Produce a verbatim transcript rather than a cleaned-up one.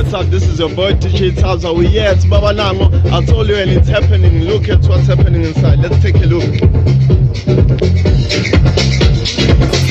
what's up? This is your boy D J Tabza. We're here at Baba Nango. I told you and it's happening. Look at what's happening inside. Let's take a look.